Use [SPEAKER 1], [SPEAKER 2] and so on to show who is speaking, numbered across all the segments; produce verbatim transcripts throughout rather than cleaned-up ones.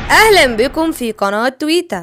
[SPEAKER 1] أهلا بكم في قناة تويتا.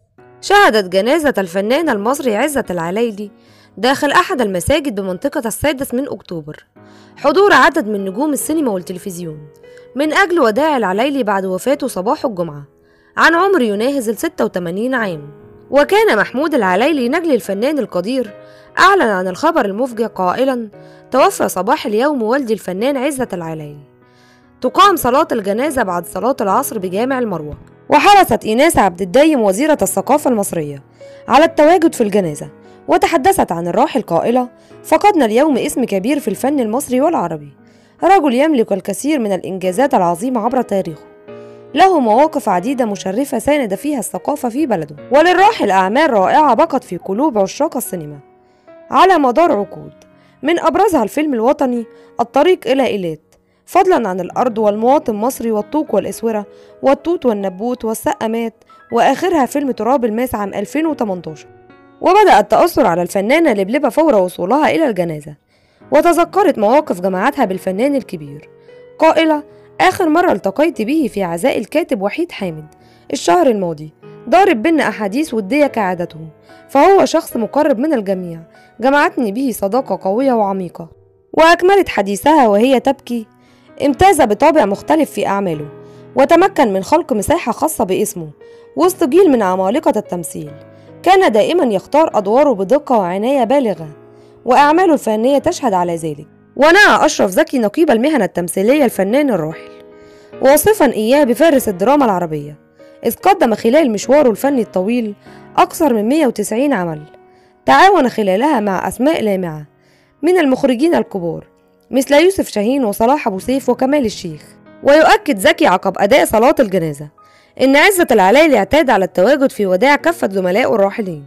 [SPEAKER 1] شهدت جنازة الفنان المصري عزت العلايلي داخل أحد المساجد بمنطقة السادس من أكتوبر حضور عدد من نجوم السينما والتلفزيون من أجل وداع العلايلي بعد وفاته صباح الجمعة عن عمر يناهز ستة وثمانين عام. وكان محمود العلايلي نجل الفنان القدير أعلن عن الخبر المفجع قائلا: توفى صباح اليوم والدي الفنان عزت العلايلي. تقام صلاة الجنازة بعد صلاة العصر بجامع المروة. وحرصت إيناس عبد الدايم وزيرة الثقافة المصرية على التواجد في الجنازة، وتحدثت عن الراحل قائلة: فقدنا اليوم اسم كبير في الفن المصري والعربي، رجل يملك الكثير من الإنجازات العظيمة عبر تاريخه، له مواقف عديدة مشرفة ساند فيها الثقافة في بلده، وللراحل أعمال رائعة بقت في قلوب عشاق السينما على مدار عقود، من أبرزها الفيلم الوطني الطريق إلى إيلات، فضلا عن الأرض والمواطن المصري والطوق والإسورة والتوت والنبوت والسقامات، وآخرها فيلم تراب الماس عام ألفين وثمانية عشر. وبدأ التأثر على الفنانة لبلبة فور وصولها إلى الجنازة، وتذكرت مواقف جمعتها بالفنان الكبير قائلة: آخر مرة التقيت به في عزاء الكاتب وحيد حامد الشهر الماضي، ضارب بينا أحاديث ودية كعادته، فهو شخص مقرب من الجميع، جمعتني به صداقة قوية وعميقة. وأكملت حديثها وهي تبكي: امتاز بطابع مختلف في أعماله، وتمكن من خلق مساحة خاصة باسمه وسط جيل من عمالقة التمثيل، كان دائما يختار أدواره بدقة وعناية بالغة، وأعماله الفنية تشهد على ذلك. ونعى أشرف زكي نقيب المهنة التمثيلية الفنان الراحل واصفا إياه بفارس الدراما العربية، إذ قدم خلال مشواره الفني الطويل أكثر من مئة وتسعين عمل، تعاون خلالها مع أسماء لامعة من المخرجين الكبار مثل يوسف شاهين وصلاح أبو سيف وكمال الشيخ. ويؤكد زكي عقب أداء صلاة الجنازة إن عزت العلايلي اعتاد على التواجد في وداع كافة زملائه الراحلين،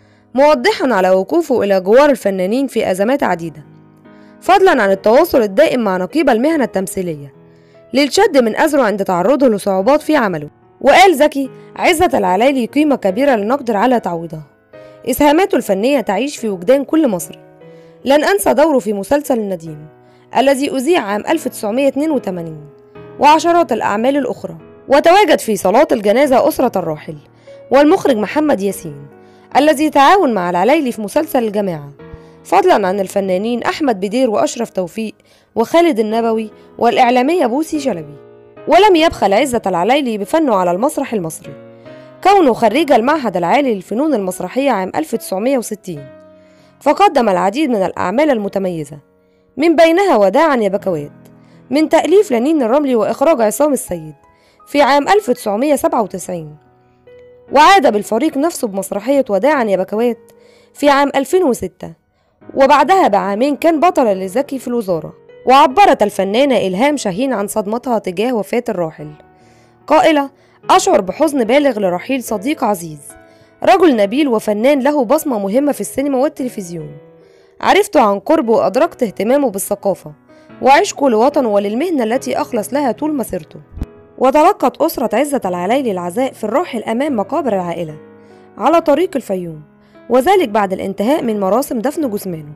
[SPEAKER 1] موضحا على وقوفه إلى جوار الفنانين في أزمات عديدة، فضلا عن التواصل الدائم مع نقيب المهنة التمثيلية للشد من أزره عند تعرضه لصعوبات في عمله. وقال زكي: عزت العلايلي قيمة كبيرة لا نقدر على تعويضها، إسهاماته الفنية تعيش في وجدان كل مصري. لن أنسى دوره في مسلسل النديم الذي أذيع عام ألف وتسعمئة واثنين وثمانين وعشرات الأعمال الأخرى. وتواجد في صلاة الجنازة أسرة الراحل والمخرج محمد ياسين الذي تعاون مع العلايلي في مسلسل الجماعة، فضلا عن الفنانين أحمد بدير وأشرف توفيق وخالد النبوي والإعلامية بوسي شلبي. ولم يبخل عزت العلايلي بفنه على المسرح المصري، كونه خريج المعهد العالي للفنون المسرحية عام ألف وتسعمئة وستين، فقدم العديد من الأعمال المتميزة، من بينها وداعا يا بكوات من تأليف لنين الرملي وإخراج عصام السيد في عام ألف وتسعمئة وسبعة وتسعين، وعاد بالفريق نفسه بمسرحية وداعا يا بكوات في عام ألفين وستة، وبعدها بعامين كان بطلا لزكي في الوزارة. وعبرت الفنانة إلهام شاهين عن صدمتها تجاه وفاة الراحل قائلة: أشعر بحزن بالغ لرحيل صديق عزيز، رجل نبيل وفنان له بصمة مهمة في السينما والتلفزيون، عرفت عن قرب وأدركت اهتمامه بالثقافة وعشقه لوطنه وللمهنة التي أخلص لها طول مسيرته. وتلقت أسرة عزت العلايلي العزاء في الراحل أمام مقابر العائلة على طريق الفيوم، وذلك بعد الانتهاء من مراسم دفن جثمانه.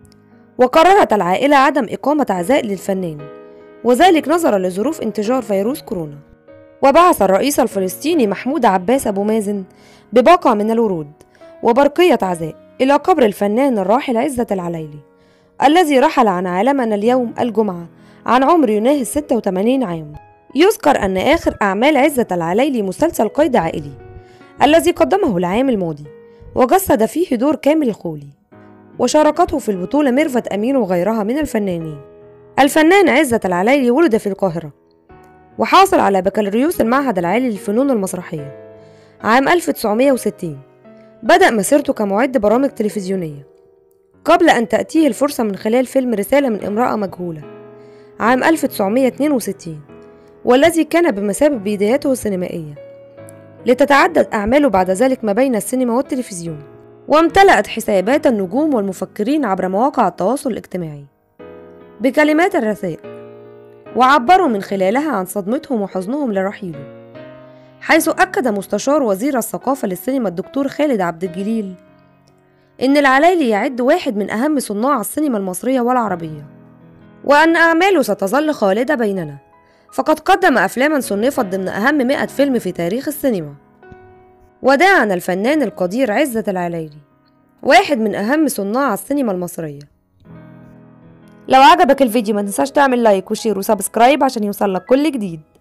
[SPEAKER 1] وقررت العائلة عدم إقامة عزاء للفنان، وذلك نظرا لظروف انتشار فيروس كورونا. وبعث الرئيس الفلسطيني محمود عباس أبو مازن بباقة من الورود وبرقية عزاء إلى قبر الفنان الراحل عزت العلايلي الذي رحل عن عالمنا اليوم الجمعة عن عمر يناهز ستة وثمانين عام. يذكر أن آخر أعمال عزت العلايلي مسلسل قيد عائلي الذي قدمه العام الماضي، وجسد فيه دور كامل الخولي، وشاركته في البطولة ميرفت أمين وغيرها من الفنانين. الفنان عزت العلايلي ولد في القاهرة، وحاصل على بكالوريوس المعهد العالي للفنون المسرحية عام ألف وتسعمئة وستين. بدأ مسيرته كمعد برامج تلفزيونية قبل أن تأتيه الفرصة من خلال فيلم رسالة من امرأة مجهولة عام ألف وتسعمئة واثنين وستين، والذي كان بمثابة بدايته السينمائية، لتتعدد أعماله بعد ذلك ما بين السينما والتلفزيون. وامتلأت حسابات النجوم والمفكرين عبر مواقع التواصل الاجتماعي بكلمات الرثاء، وعبروا من خلالها عن صدمتهم وحزنهم لرحيله، حيث أكد مستشار وزير الثقافة للسينما الدكتور خالد عبد الجليل إن العلايلي يعد واحد من أهم صناع السينما المصرية والعربية، وأن أعماله ستظل خالدة بيننا، فقد قدم أفلاما صنفت ضمن أهم مئة فيلم في تاريخ السينما. وداعا الفنان القدير عزت العلايلي، واحد من أهم صناع السينما المصرية. لو عجبك الفيديو ما تنساش تعمل لايك وشير وسبسكرايب عشان يوصلك كل جديد.